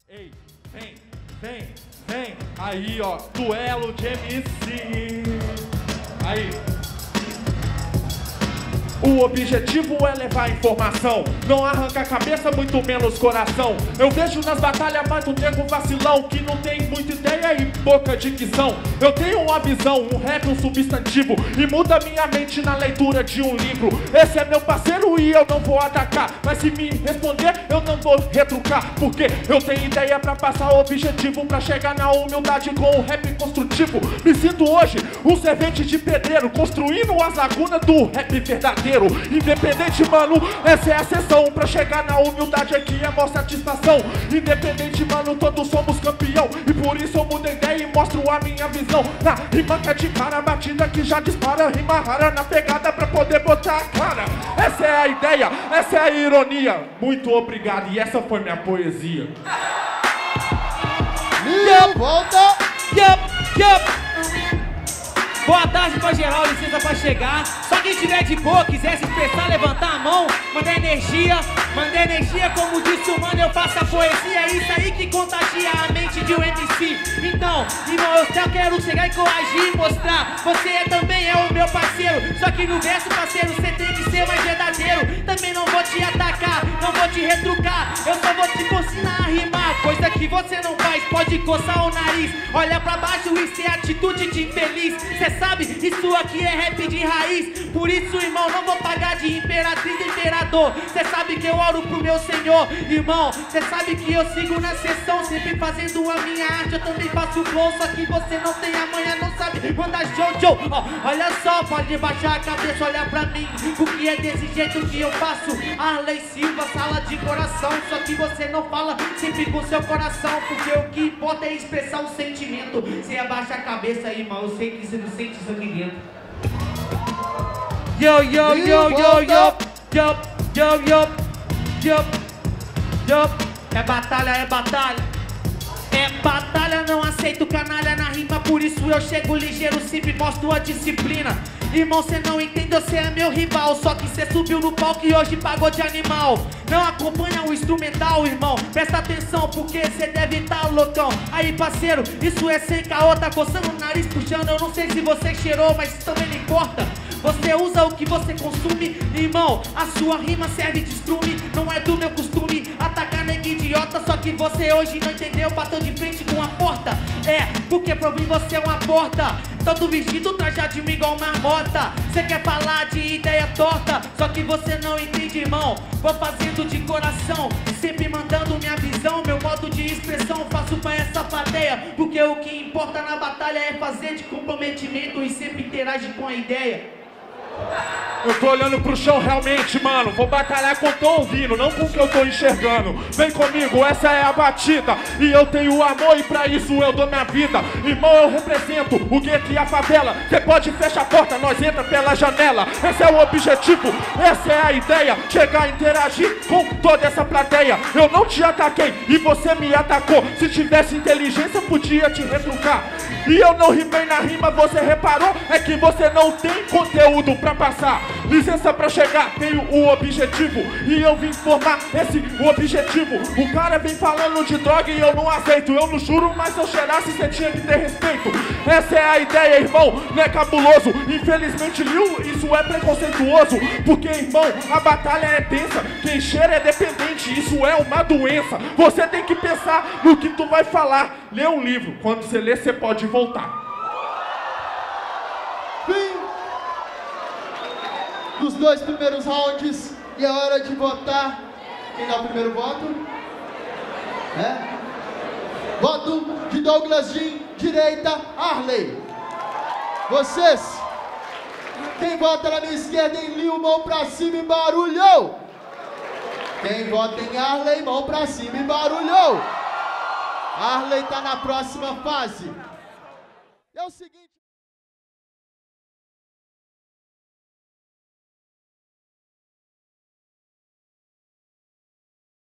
Ei, vem, vem, vem. Aí, ó, duelo de MC. Aí. O objetivo é levar informação, não arranca a cabeça, muito menos coração. Eu vejo nas batalhas mais um nego vacilão que não tem muita ideia e pouca dicção. Eu tenho uma visão, um rap, um substantivo, e muda minha mente na leitura de um livro. Esse é meu parceiro e eu não vou atacar, mas se me responder eu não vou retrucar, porque eu tenho ideia pra passar o objetivo, pra chegar na humildade com o rap construtivo. Me sinto hoje um servente de pedreiro, construindo as lagunas do rap verdadeiro. Independente, mano, essa é a sessão. Pra chegar na humildade aqui é maior satisfação. Independente, mano, todos somos campeão, e por isso eu mudo a ideia e mostro a minha visão. Na rima que é de cara, batida que já dispara, rima rara na pegada pra poder botar a cara. Essa é a ideia, essa é a ironia. Muito obrigado, e essa foi minha poesia. Volta! Boa tarde pra geral, licença pra chegar. Só quem tiver de boa, quiser se expressar, levantar a mão, mandar energia como disse o mano, eu faço a poesia. É isso aí que contagia a mente de um MC. Então, irmão, eu só quero chegar e coagir e mostrar, você também é o meu parceiro. Só que no verso, parceiro, você tem que ser mais verdadeiro. Também não vou te atacar, não vou te retrucar, eu só vou te ensinar a rimar, coisa que você não faz, pode coçar o nariz. Olha pra baixo, isso é atitude de infeliz. Cê sabe, isso aqui é rap de raiz. Por isso, irmão, não vou pagar de imperatriz e imperador. Cê sabe que eu oro pro meu senhor. Irmão, cê sabe que eu sigo na sessão, sempre fazendo a minha arte, eu também faço flow. Só que você não tem amanhã, não sabe mandar Jojo. Olha só, pode baixar a cabeça, olhar pra mim, porque é desse jeito que eu faço. Arley Silva, sala de coração. Só que você não fala sempre com seu coração, porque o que importa é expressar um sentimento. Você abaixa a cabeça, irmão, eu sei que você não sente isso aqui dentro. Yo, yo, yo, yo, yo, yo, yo, yo, yo, yo. É batalha, é batalha. É batalha, não aceito canalha na rima, por isso eu chego ligeiro, sempre mostro a disciplina. Irmão, cê não entende, você é meu rival, só que cê subiu no palco e hoje pagou de animal. Não acompanha o instrumental, irmão, presta atenção porque cê deve tá loucão. Aí, parceiro, isso é sem caô, tá coçando o nariz, puxando, eu não sei se você cheirou, mas também não importa. Você usa o que você consome, irmão, a sua rima serve de estrume. Não é do meu costume atacar nega idiota, só que você hoje não entendeu, bateu de frente com a porta. É, porque pra mim você é uma porta, todo vestido trajadinho igual marmota. Cê quer falar de ideia torta, só que você não entende, irmão. Vou fazendo de coração, sempre mandando minha visão, meu modo de expressão, faço pra essa plateia, porque o que importa na batalha é fazer de comprometimento e sempre interagir com a ideia. Eu tô olhando pro chão realmente, mano. Vou batalhar com o que eu tô ouvindo, não com o que eu tô enxergando. Vem comigo, essa é a batida, e eu tenho amor e pra isso eu dou minha vida. Irmão, eu represento o gueto e a favela. Cê pode fechar a porta, nós entra pela janela. Esse é o objetivo, essa é a ideia, chegar e interagir com toda essa plateia. Eu não te ataquei e você me atacou. Se tivesse inteligência podia te retrucar, e eu não rimei na rima, você reparou? É que você não tem conteúdo pra passar. Licença pra chegar, tenho o objetivo, e eu vim formar esse objetivo. O cara vem falando de droga e eu não aceito. Eu não juro, mas se eu cheirasse você tinha que ter respeito. Essa é a ideia, irmão, não é cabuloso. Infelizmente, Lil, isso é preconceituoso, porque, irmão, a batalha é tensa. Quem cheira é dependente, isso é uma doença. Você tem que pensar no que tu vai falar. Lê um livro, quando você lê, você pode voltar. Fim dos 2 primeiros rounds, e é hora de votar. Quem dá o primeiro voto? Voto de Douglas Jean, direita, Arley. Vocês? Quem vota na minha esquerda em Lil, mão pra cima e barulhou. Quem vota em Arley, mão pra cima e barulhou. Arley tá na próxima fase. É o seguinte...